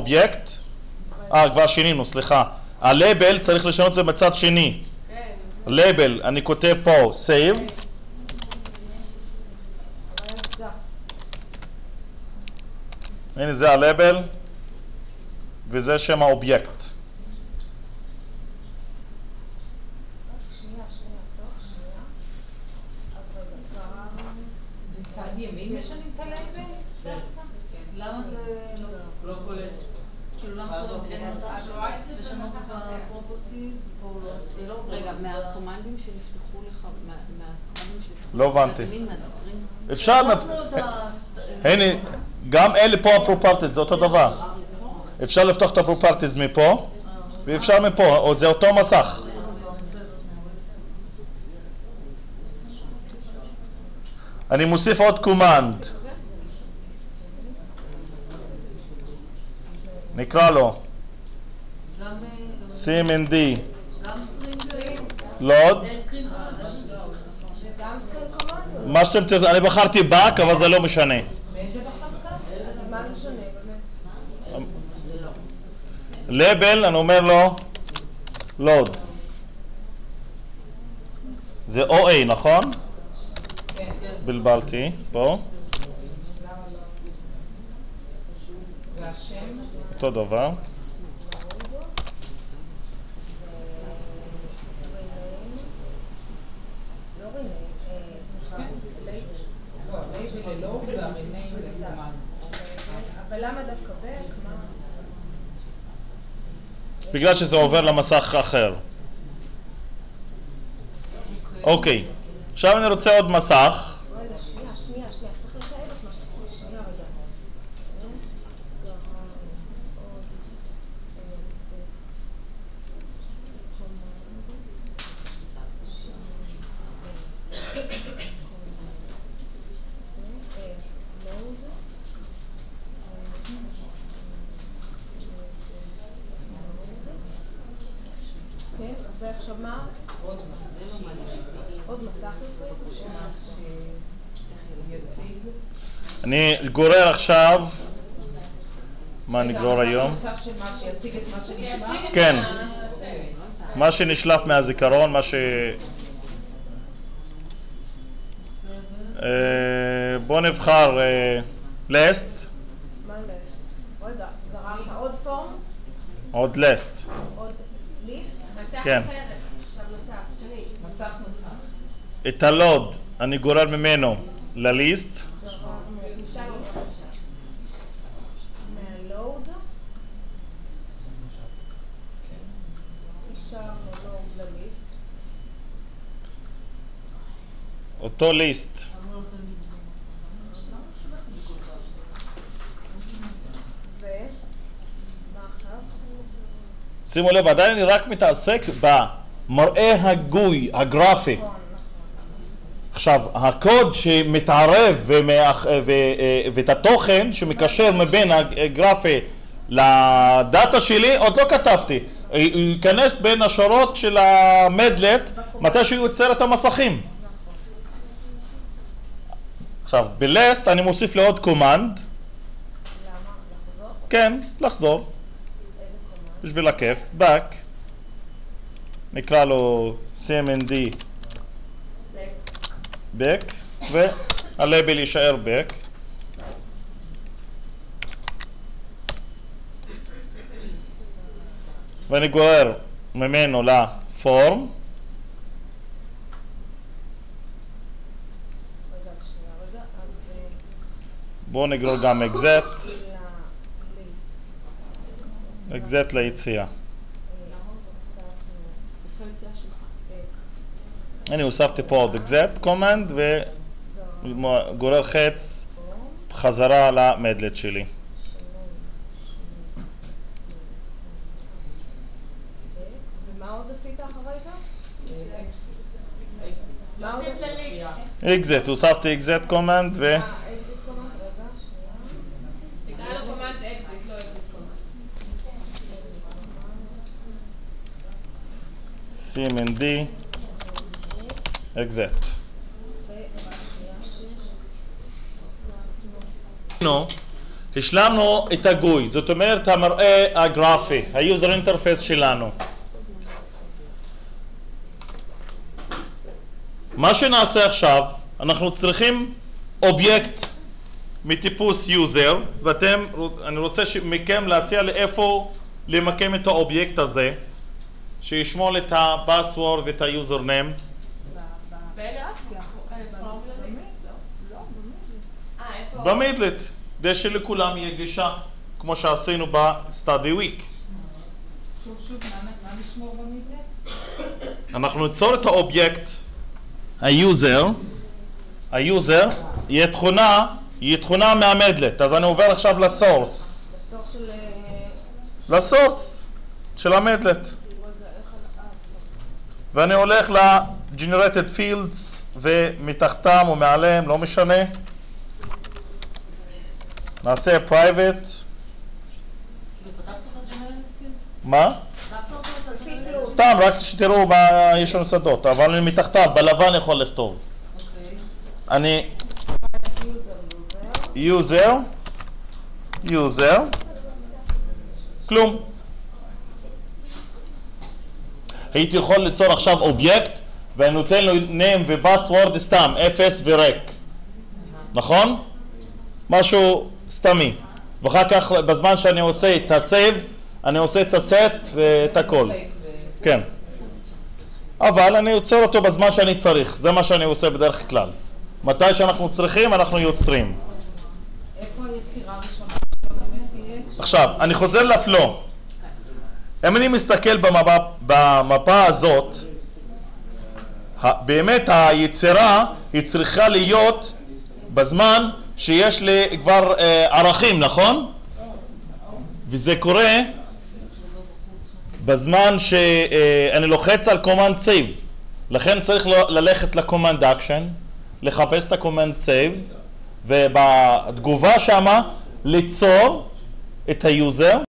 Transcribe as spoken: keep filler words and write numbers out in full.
אובייקט, אה כבר שינינו, סליחה, הלייבל צריך לשנות את זה בצד שני. לייבל, אני כותב פה save, הנה זה הלייבל וזה שם האובייקט. בצד ימין משנים את הלייבל? למה זה לא קולט? כאילו למה זה לא קולט? לשנות את הפרופרטיז פעולות? רגע, מהקומנדים שנפתחו לך, מהקומנדים שנפתחו לא הבנתי. אפשר, הנה, גם אלה פה הפרופרטיז, זה אותו דבר. אפשר לפתוח את הפרופרטיז מפה, ואפשר מפה, או זה אותו מסך. אני מוסיף עוד קומנד. נקרא לו סימנדי לוד. מה שאתם צריכים, אני בחרתי באק, אבל זה לא משנה. מה משנה? לייבל, אני אומר לו לוד. זה או איי, נכון? בלבלתי, פה. אותו דבר. אבל למה דווקא בק? בגלל שזה עובר למסך אחר. אוקיי, עכשיו אני רוצה עוד מסך. רגע, שנייה, שנייה, שנייה, צריך לתאר את מה שאתה שנייה רגע. כן, ועכשיו מה? עוד מסך יציג. אני גורר עכשיו. מה נגרור היום? מסך של מה שיציג את מה שנשמע? כן. מה שנשלף מהזיכרון, מה ש... בוא נבחר לסט. מה לסט? רגע, גררת עוד פורם? עוד לסט. עוד ליסט? כן. עכשיו נוסף, שני. מסך נוסף. את הלוד אני גורר ממנו לליסט. מהלוד. אישרנו לוד לליסט. אותו ליסט. ו? מה עכשיו? שימו לב, עדיין אני רק מתעסק במראה הגוי, הגרפי. עכשיו, הקוד שמתערב ומאח... ו... ואת התוכן שמקשר מבין הגרפי לדאטה שלי, עוד לא כתבתי. הוא ייכנס בין השורות של המדלט מתי שהוא יוצר את המסכים. עכשיו, בלסט אני מוסיף לעוד קומנד. למה? לחזור? כן, לחזור. איזה קומנד? בשביל הכיף, back. נקרא לו cmd back, והלייבל יישאר back. ואני גורר ממנו לפורם. בואו נגרור גם exit. exit ליציאה. אני הוספתי פה עוד exit command וגורר חץ חזרה למדלט שלי. ומה עוד עשית אחרי זה? exit, הוספתי exit command ו... תקרא לו קומנד אקזיט, לא אקזיט קומנד. cmd exit. השלמנו את הגוי, זאת אומרת המראה הגרפי, ה-user interface שלנו. מה שנעשה עכשיו, אנחנו צריכים אובייקט מטיפוס user, ואתם, אני רוצה מכם להציע לי איפה למקם את האובייקט הזה, שישמור את ה-password ואת ה-username. במידלט, כדי שלכולם יהיה גישה, כמו שעשינו ב-Study Week. שוב שוב, מה נשמור במידלט? אנחנו ניצור את האובייקט, ה-user, ה-user יהיה תכונה, יהיה תכונה מהמדלט, אז אני עובר עכשיו לסורס. בסוף של... לסורס של המדלט. ואני הולך ל-Generated Fields ומתחתם או מעליהם, לא משנה. נעשה private. מה? סתם, רק שתראו מה יש לנו שדות, אבל אני מתחתיו, בלבן יכול לכתוב. אני user, user, כלום. הייתי יכול ליצור עכשיו אובייקט ואני נותן לו name ו-password סתם, אפס וריק. נכון? משהו סתמי. ואחר כך בזמן שאני עושה את ה-save, אני עושה את ה-set ואת הכל. כן. אבל אני יוצר אותו בזמן שאני צריך. זה מה שאני עושה בדרך כלל. מתי שאנחנו צריכים, אנחנו יוצרים. איפה היצירה הראשונה באמת תהיה? עכשיו, אני חוזר לפלו. אם אני מסתכל במפה, במפה הזאת, באמת היצירה היא צריכה להיות בזמן שיש לי כבר אה, ערכים, נכון? וזה קורה בזמן שאני לוחץ על command save. לכן צריך ללכת ל-command action, לחפש את ה-command save, ובתגובה שמה ליצור את היוזר.